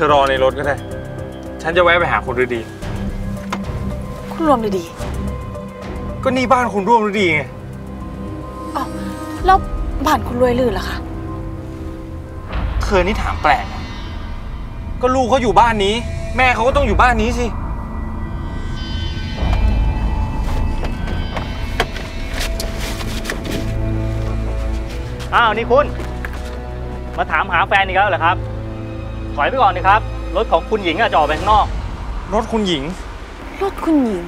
ธอรอในรถก็ได้ฉันจะแวะไปหาคุณฤดีคุณรวมฤดีก็นี่บ้านคุณร่วมฤดีไงอ๋อแล้วบ้านคุณรวยลื่นเหรอคะเธอนี่ถามแปลกก็ลูกเขาอยู่บ้านนี้แม่เขาก็ต้องอยู่บ้านนี้สิอ้าวนี่คุณมาถามหาแฟนอีกแล้วเหรอครับถอยไปก่อนนะครับรถของคุณหญิงจะออกไปข้างนอกรถคุณหญิงรถคุณหญิง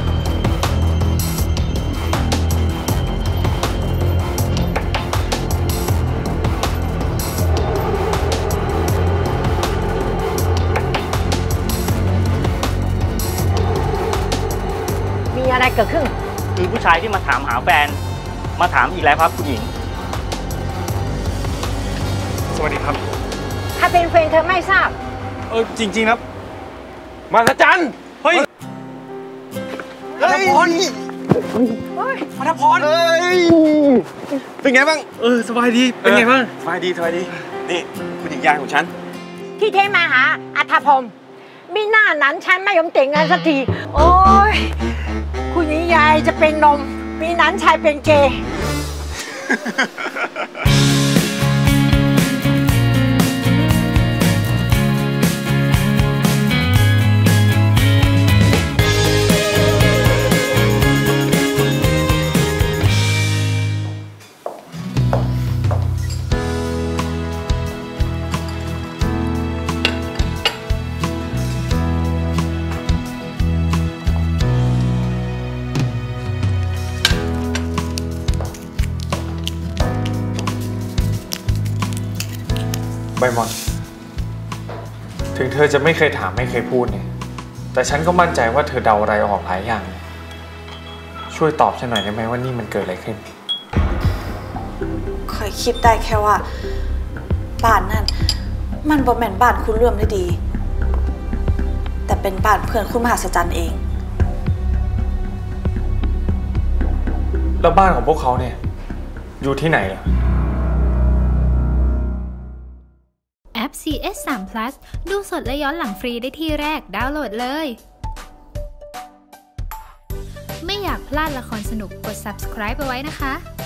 มีอะไรเกิดขึ้นคือผู้ชายที่มาถามหาแฟนมาถามอีกแล้วครับคุณหญิงสวัสดีครับถ้าเป็นแฟนเธอไม่ทราบจริงๆนะมาสจันเฮ้ยมาทพรมาทพรเป็นไงบ้างสบายดีเป็นไงบ้างสบายดีนี่คุณหญิงยายของฉันที่เทมาหาอัฐพรมมีหน้านั้นฉันไม่ยอมแต่งงานสักทีโอ้ยคุณหญิงยายจะเป็นนมมีนั้นชายเป็นเกย์ใบหม่อนถึงเธอจะไม่เคยถามไม่เคยพูดเนี่ยแต่ฉันก็มั่นใจว่าเธอเดาอะไรออกหลายอย่างช่วยตอบฉันหน่อยได้ไหมว่านี่มันเกิดอะไรขึ้นเคยคิดได้แค่ว่าบ้านนั่นมันบ่แม่นบ้านคุณร่วมฤดีแต่เป็นบ้านเพื่อนคุณมหัศจรรย์เองแล้วบ้านของพวกเขาเนี่ยอยู่ที่ไหนล่ะแอป CS3 Plus ดูสดและย้อนหลังฟรีได้ที่แรกดาวน์โหลดเลยไม่อยากพลาดละครสนุกกด subscribe ไปไว้นะคะ